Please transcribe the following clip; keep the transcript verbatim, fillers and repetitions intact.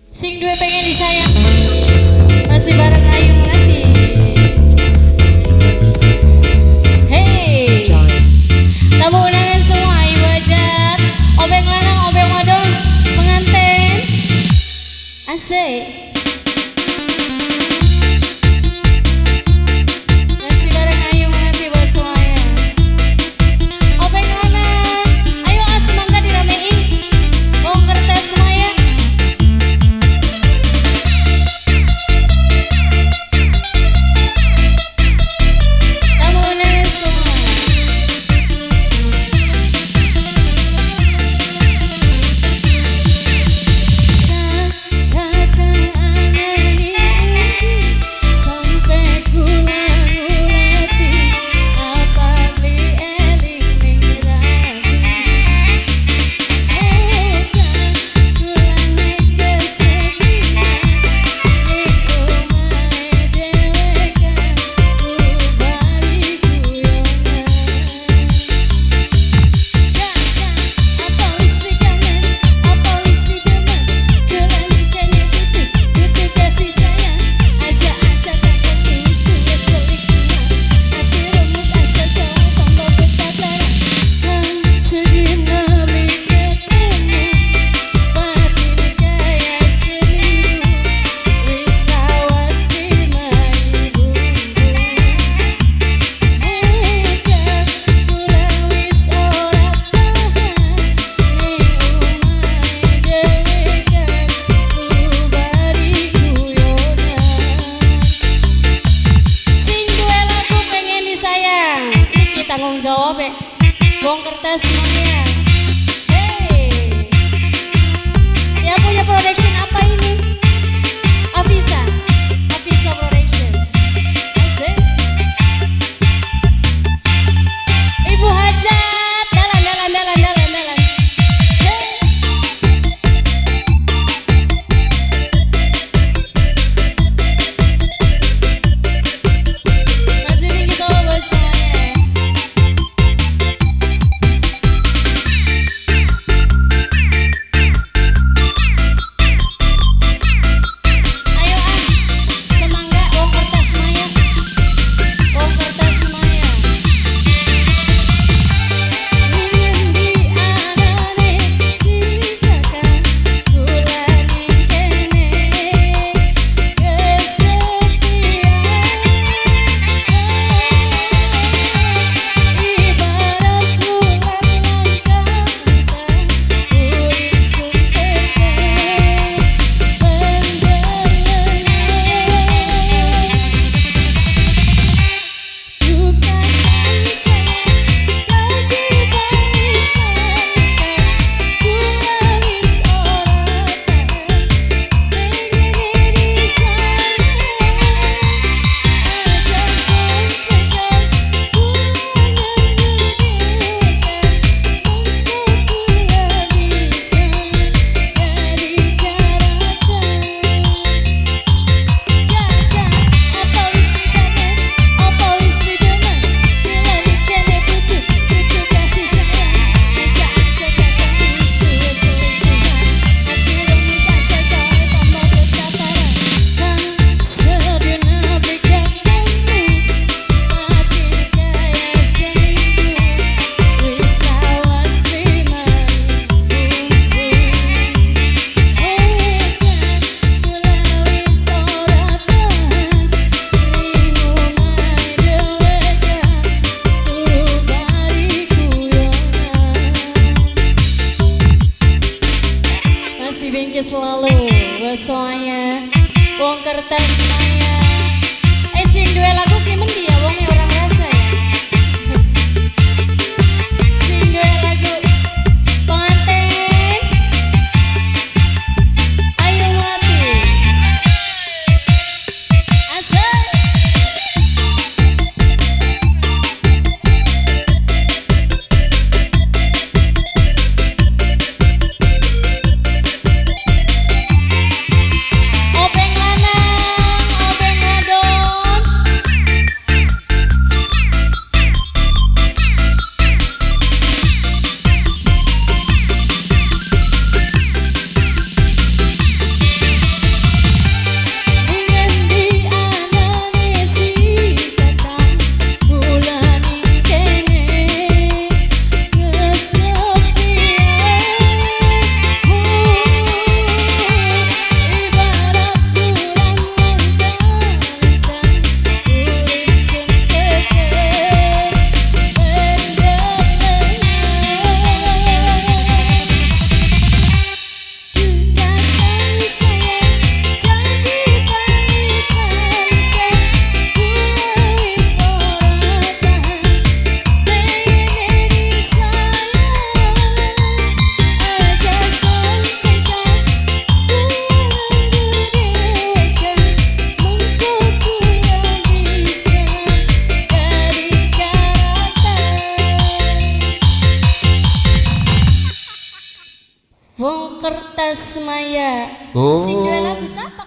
Sing duwe pengen disayang masih bareng Ayu Melati. Hey, tamu undangan semua, Ayu Ajat, obeng lanang, obeng wadon, pengantin, asik. Tanggung jawab ya, bong kertas semuanya. Hey, yang punya production apa ini? Afisa, Afisa Production. Asik. Ibu Hajat, dalan, dalan, dalan, dalan, dalan. Hey. Masih tinggi tolong bos semuanya. Selalu buat semuanya, wong kertas semuanya. Eh sing dua lagu kimen dia wongnya orang rasa ya. Sing dua lagu pengantin Ayu Melati. Asik. Obeng lanang, obeng wadon, Oh. Sing duwe lagu sapa?